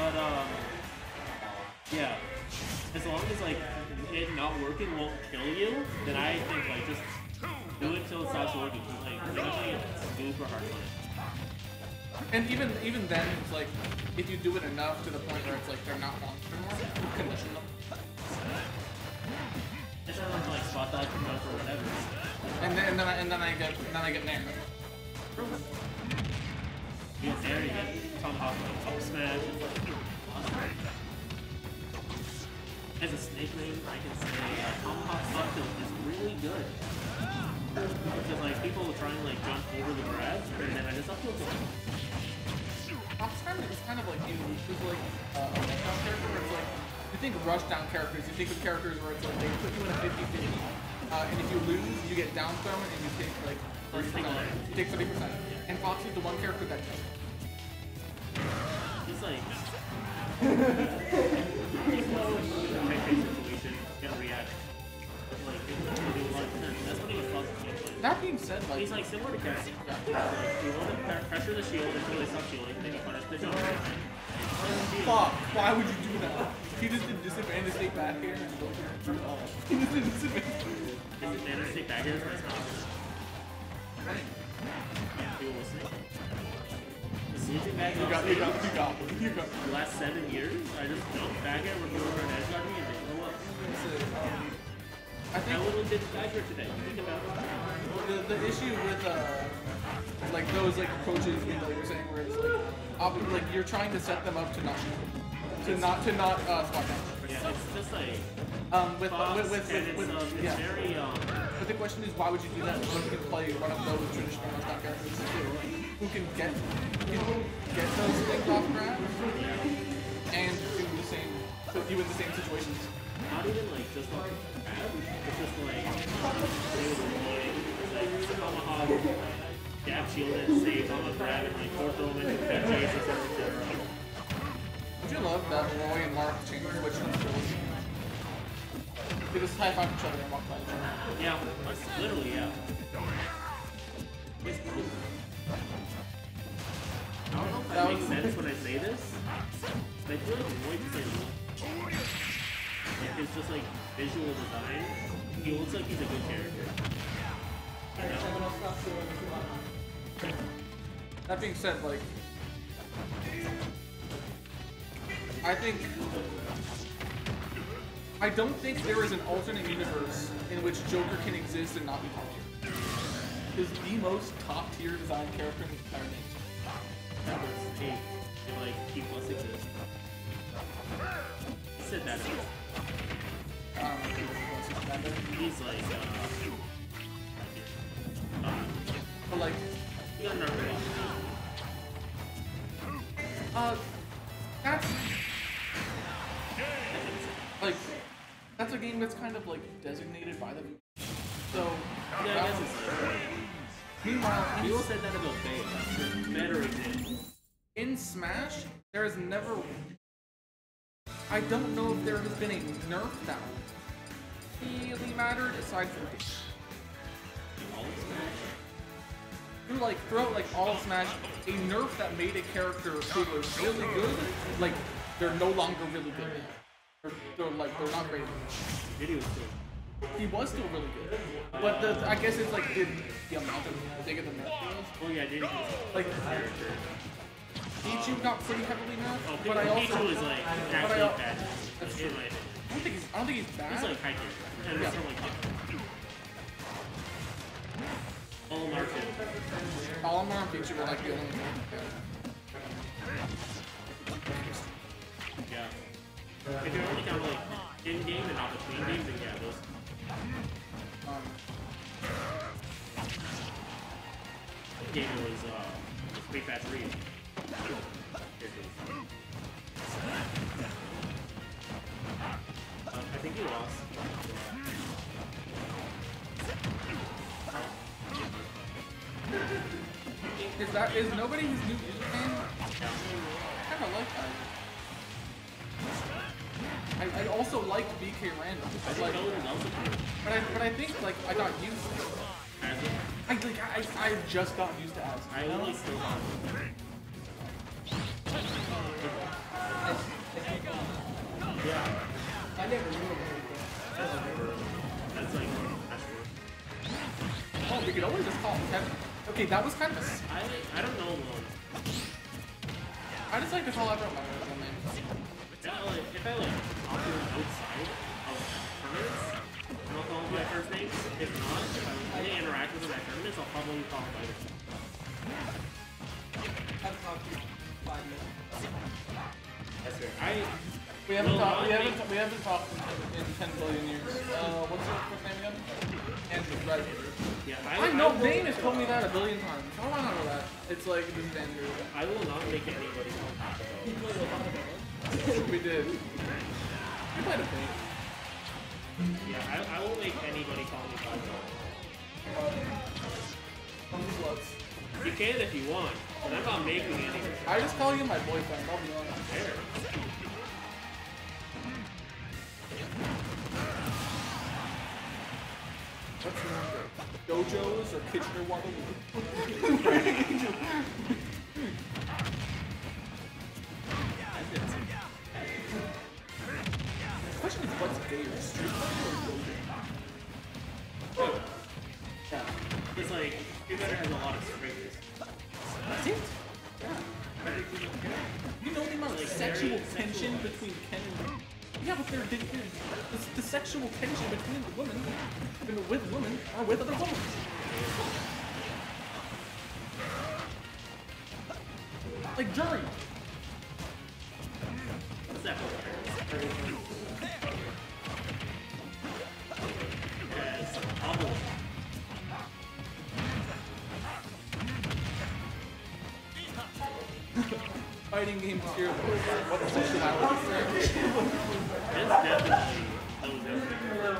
But yeah, as long as like it not working won't kill you, then I think like just do it till it stops working. Like eventually it's super hard to play. And even then, it's like if you do it enough to the point where it's like they're not monster anymore, you condition them. It's not like spot dodge or whatever. And then I get named. You get there, you get tomahawk, up smash. As a snake main, I can say tomahawk up tilt is really good. Because like people will try and like jump over the grabs, and then I just up tilt them. It's kind of like you choose like a rushdown character where it's like, you think of rushdown characters, you think of characters where it's like they put you in a 50-50, and if you lose, you get down thrown and you take like 30%. You take 30%. And Foxy's the one character that does. He's like, he's low in the high-face situation, gonna react. Like, that's what he was Foxy. That being said, like he's like similar to Cassie. Yeah. Like, you want to pressure the shield until they stop shielding, then you punish the jump. Fuck, why would you do that? He just did disadvantage take back here and go through all. He just did disadvantage. Disadvantage take back here is nice. People listening. You got. The last 7 years, I just jumped back at we're going for an edge guard me and they blow up. I literally did back here today. Think about it. The issue with like those like approaches you know you're saying where it's like you're trying to set them up to not spot down. Yeah, it's just like with yeah. Very But the question is, why would you do that? When you can play one of those traditional rushdown characters who can get those things off grabs and do the same, put you in the same situations. Not even like just like grab, it's just like tomahawk, jab shield and save on the grab and like fourth throw into that chase, etc. Would you love that Roy and Mark change switch on the they just high five each other and walk by each other? Yeah, literally, yeah. It's cool. I don't know if that makes sense when I say this, but I feel like Roy just like it's just like visual design. He looks like he's a good character. You know? That being said, like I don't think there is an alternate universe in which Joker can exist and not be top tier. He's the most top tier design character in the entire game. Like he plus exists. He said that. He's like, but like, he got nerfed a lot. That's like, that's a game that's kind of like designated by the. So, yeah, I guess it's like, meanwhile, people said that about Bane. Better exist. In Smash, there has never. I don't know if there has been a nerf that really mattered aside from this. All of Smash? Throughout like all of Smash, a nerf that made a character who was really good, like they're no longer really good. They're not great anymore. Diddy was still. He was still really good, but I guess it's like the amount of bigger the nerf was. Oh yeah, Diddy was like character. Pichu got pretty heavily nerfed, oh, but I also Pichu is like actually bad. That's true. I don't think he's bad. He's like high tier. And yeah. Olimar and Pichu were like the only ones. Yeah. If you only count like in-game and not between games, then yeah, those. In-game was pretty fast read. I think he lost. Is nobody his new username? I kind of like that. I also liked BK Random. But I think like I got used to it. I just got used to as. I only still got call him Kevin. Okay, that was kind of a... I don't know one. I just like to call everyone by their real name. If I like talk to them outside of tournaments, I'll call them by first names. If not, if I really interact with them at tournaments, I'll probably call them by their name. I've talked to you 5 minutes. That's fair. We haven't talked in 10 billion years. What's your first name again? Andrew, right? Yeah, I know Dane has told me that a billion times. How do I not know that? It's like, this is Andrew. I will not make anybody call me. We did. We played a thing. Yeah, I won't make anybody call me Paco. You can if you want, but I'm not making anybody. I just call you my boyfriend, I'll be honest. Fair. What's your number? Dojo's or Kitchener Waterloo? The question is what's gayer, Street Fighter or Dojo? Yeah. It's like, Street Fighter has a lot of strings. That's it? Yeah. You know the amount of sexual tension between Ken and... Yeah, but the sexual tension between the women, with women, or with other women. Like jury. What's that for? Yes, bubble. Fighting games here. What sexuality? It's definitely those everywhere.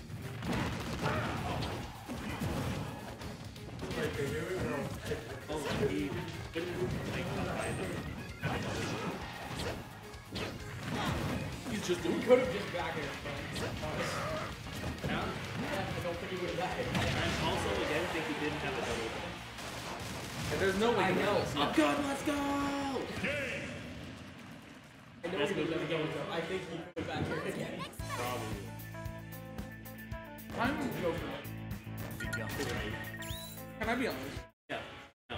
Oh, he couldn't like find them. He's just doing He could have just back it. Yeah. I don't think he would have back it. I also again think he didn't have a double. There's no way. I know. Oh god, let's go! I know he would have go though. I think he could have back here again. Probably. I'm joking. Can I be honest? Yeah. No.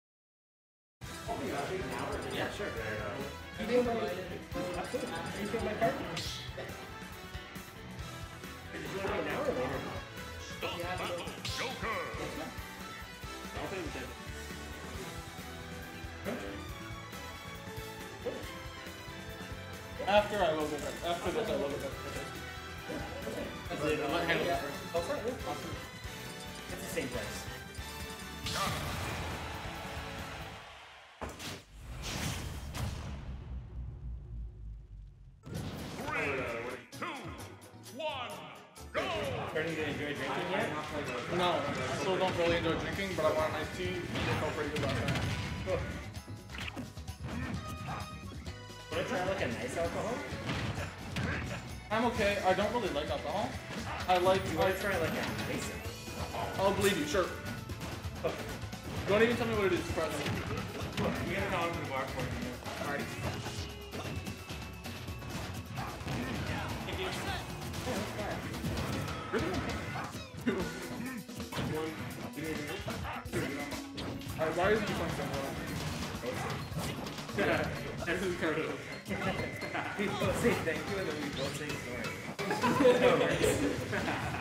Yeah, sure. You didn't write it. You took my card? Did you want to an hour later? Yeah, I'll pay him 10. After I will go back. After this, I will go back. That's it. I'm not handling it first. Oh, sorry. Awesome. It's the same price. Starting to enjoy drinking yet? No, I still don't really enjoy drinking, but I want a nice tea. It felt pretty good last night. Want to try like a nice alcohol? I'm okay. I don't really like alcohol. I like. You want to try like a basic? I'll believe you. Sure. Don't even tell me what it is. Surprise me. We gotta call to the bar for you. Alright. Alright, why is he playing so well? Yeah, this is kind of. We both say thank you and then we both say sorry.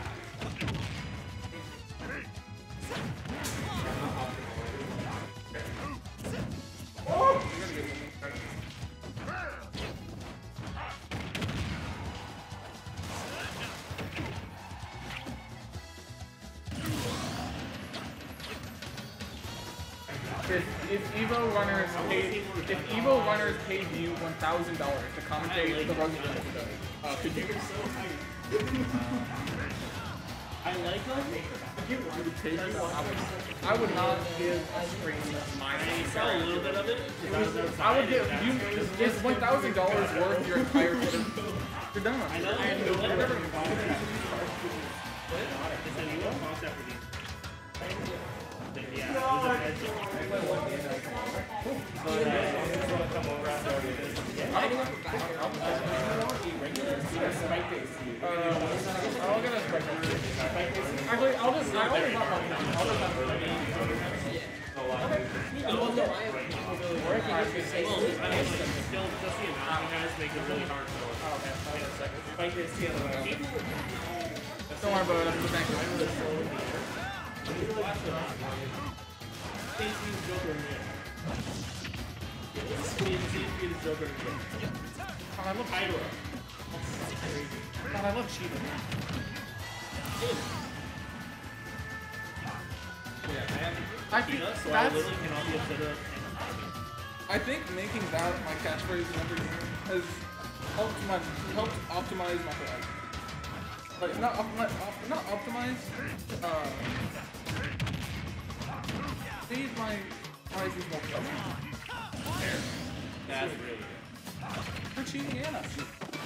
If Evo runners paid you $1,000 to commentate the rugby match, could you? I like them. I would not give a stream my I saw a little bit of it. I would give you. Is $1,000 worth your entire Twitter? You're done. I know. I And know. whatever. It's a new concept for these. Yeah, get a spike base. I'll get a spike base. Actually, I only want one now. I'll just have Still, just the amount you guys make it really hard to work. Oh, okay. Wait a second. Spike base the other way. Don't worry about it. I'm just thanking you. Stacy's Joker in here. Stacy's Joker in here. God, I love Hydra. God, I love cheating. I think So I that's. literally cannot be upset at I think making that my catchphrase in every game has helped optimize my life. Like not optimize. Made my prizes more productive. That's really good. For cheating and us.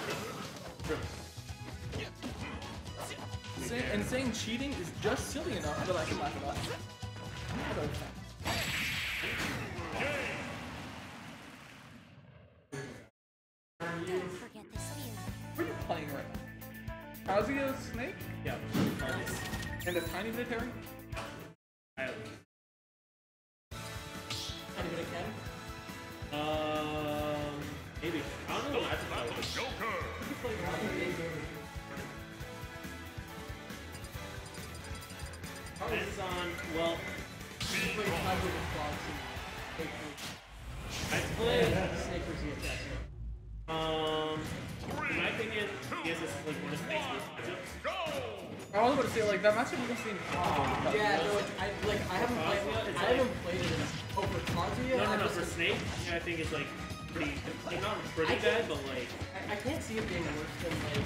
And saying cheating is just silly enough that I can laugh about it. Forget this fear. What are you playing right now? Kazuya Snake? Yeah. And a tiny military? Anybody can? Maybe. I don't know. That's about it. Depends on, well, Play Tiger with Fox I played, and Snake versus the Assassin. in my opinion, yes, this is like one of Snake's worst matchups. I was about to say, like, that matchup we've seen. Yeah, no, I haven't played it over Kazuya. No, for Snake, yeah, I think it's like pretty, like not pretty bad, but like, I can't see it being worse than like.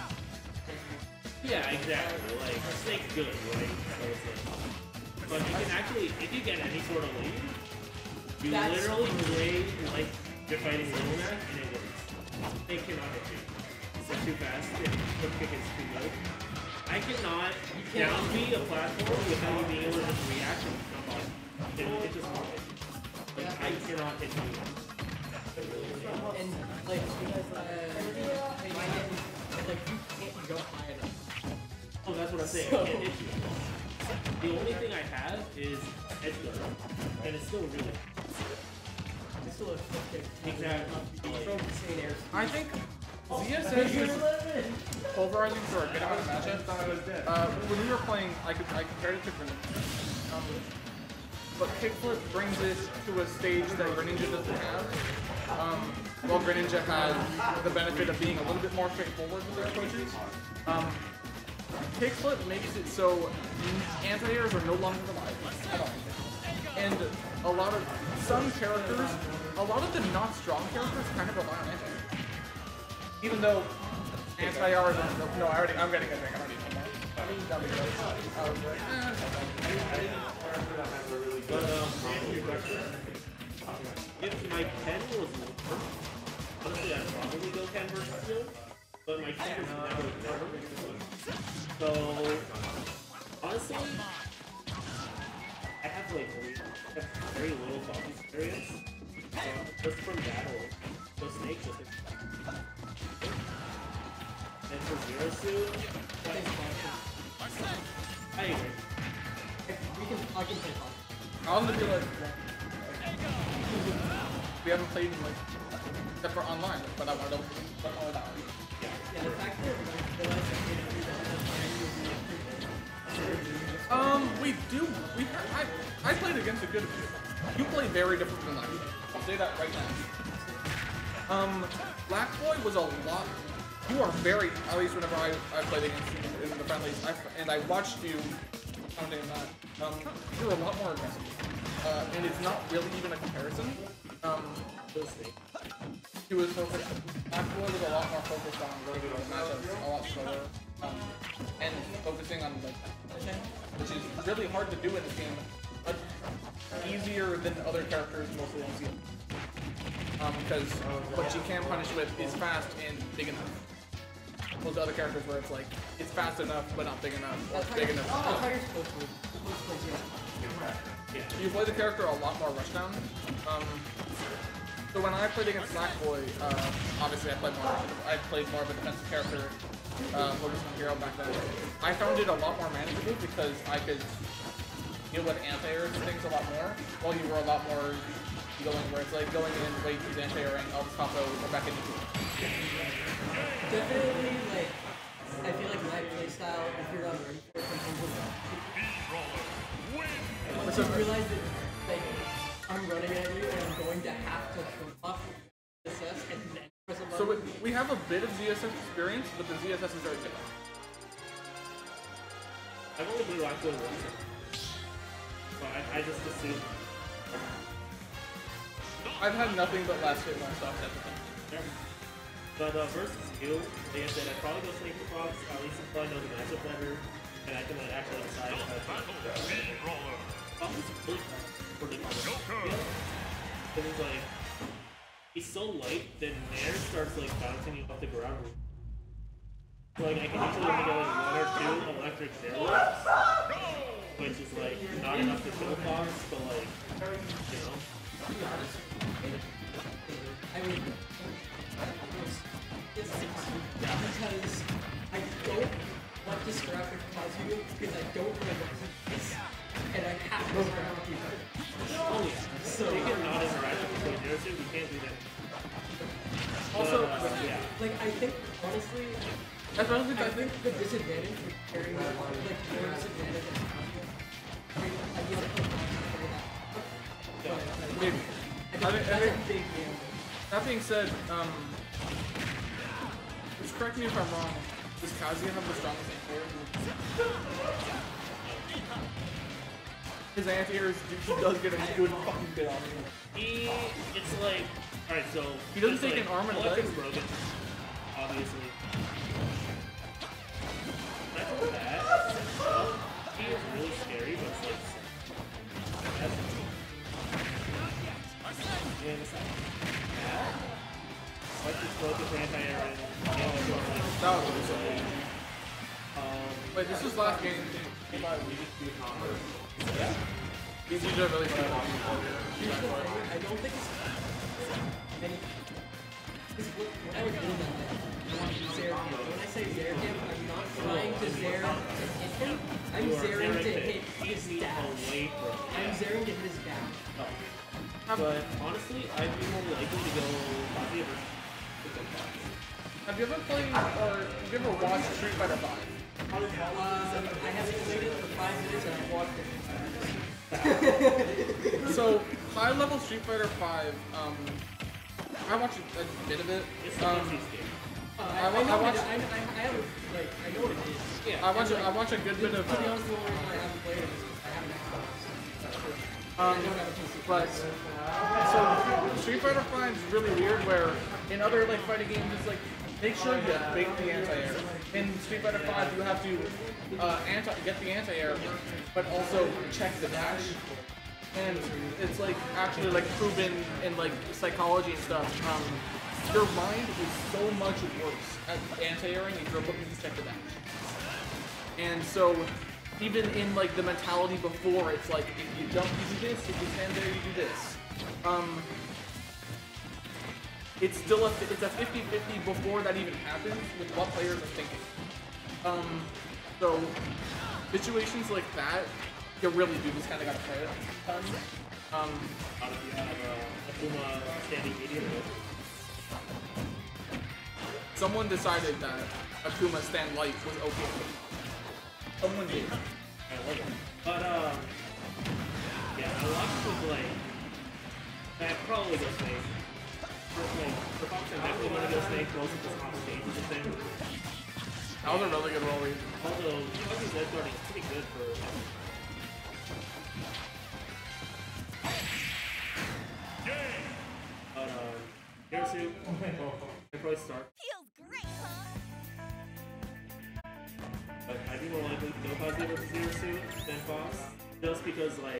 yeah, exactly, like, Snake's good, right? So it's like, but you can actually, if you get any sort of lead, you literally play like you're fighting Lil Nas and it works. They cannot hit you. It's like too fast, and the kick is too good. I cannot down B a platform without you being able to just react and jump off. It just won't hit you. Like, I cannot hit you. And like you can't go high enough. Oh, that's what I'm saying. I can't hit you. The only thing I have is edge guard, and it's still really. It's still a flip kick. Exactly. Insane air. I think ZSS is pulverizing for a good amount of matchups. When we were playing, I compared it to Greninja. But Kickflip brings it to a stage that Greninja doesn't have. While Greninja has the benefit of being a little bit more straightforward with their approaches. Kickflip makes it so anti-airs are no longer reliable at all. And some characters, a lot of the not strong characters kind of rely on anti-airs. Even though anti-airs are, I'm getting a drink, I don't need no more. That'll be good. But if my pen was honestly, I'd probably go Ken versus you. But my pen is never better. So honestly, I have like very little boss experience. Just from that alone. So Snake just and for Zero Suit, I agree. I can play Fox. I was gonna be like, we haven't played in like, except for online, but I want to but all that. Yeah, the fact that We do. I played against a good few. You play very different than I do. I'll say that right now. Black Boy was a lot. You are very. At least whenever I played against you in the friendlies, and I watched you. Counting that. You're a lot more aggressive. And it's not really even a comparison. He was focused. Black Boy was a lot more focused on going to the matchups a lot slower. And focusing on like punishing, which is really hard to do in this game, but easier than other characters mostly don't see it. Because what you can punish with is fast and big enough. Those other characters where it's like, it's fast enough but not big enough, or big enough. Tiger's supposed to play zero. You play the character a lot more rushdown. So when I played against Blackboy, obviously I played more of a defensive character, focused on hero back then. I found it a lot more manageable because I could deal with anti-airs and things a lot more, while you were a lot more going where it's like going in, wait, use anti-airing, I'll just pop out, go back into it. Definitely, like, I feel like my playstyle, if you're not ready for it, sometimes once you realize that, like, I'm running at you and I'm going to have to flip off ZSS and then press a button. So we have a bit of ZSS experience, but the ZSS is very different. I've only played Blackboy once. So I just assume. I've had nothing but last hit one stuff at the time. But versus you, like I said, I'd probably go Snake Fox, at least until I know the matchup better, and I can actually decide if I think Fox is really pretty good. Because it's like, he's so light, then Nair starts like bouncing you off the ground. So like, I can usually only get like 1 or 2 electric Nair which is like not enough to kill Fox, but like, you know. I mean, it's because I don't want to scrap with Kazuya because I don't really want to this, and I have to scrap with you. Oh yeah, so you cannot interact with the Nursu, you can't do that. Also, yeah. Like, I think, honestly, I think the disadvantage with carrying like more disadvantage than Kazuya, I mean, I'd be able to play Kazuya for that. Maybe. I think that's a big gamble. That being said, just correct me if I'm wrong, does Kazuya have the strongest anti-air? His anti-airs, he does get a good fucking bit on him. It's like, alright, so he doesn't take like, an arm and a leg. Electric's broken, obviously. That's not bad. He is really scary, but it's like, and it's like, Electric's broken for anti-air and That was really simple. Wait, this was last game. Yeah. These are really fun. I don't think it's any. Because when I was doing that, I wanted to Zare him. When I say Zare him, I'm not trying to Zare to hit him. I'm Zaring to hit his dash. I'm Zaring to hit his dash. But honestly, I'd be more likely to go Kazuya versus Have you ever played, or have you ever watched Street Fighter 5? I haven't played it for 5 minutes and I've watched it. So, high-level Street Fighter 5, I watched a bit of it. It's the easiest game. I know what it is. Yeah. I watch a good bit of. To be honest, the only reason I haven't played it is because I have an Xbox. I don't have a PC. But so Street Fighter 5 is really weird. Where in other like fighting games, it's like make sure you bait the anti-air. In Street Fighter 5, you have to get the anti-air, but also check the dash. And it's like actually like proven in like psychology and stuff. Your mind is so much worse at anti-airing if you're looking to check the dash. And so even in like the mentality before, it's like if you jump, you do this. If you stand there, you do this. It's still it's a 50-50 before that even happens with what players are thinking. So situations like that, you really do just kind of gotta play it. If you have Akuma standing medium, Someone decided that Akuma stand light was okay. Someone did. I like it. But yeah, a lot of people like. I'd probably go Snake. For Fox, I'm definitely gonna go Snake. Most of this on stage is a thing. That was a really good roll read. Although Fox's edge guarding is pretty good for. But Nursu, I'd probably start. Feels great, huh? But I'd be more likely to go Kazuya versus Nursu than Fox, just because like.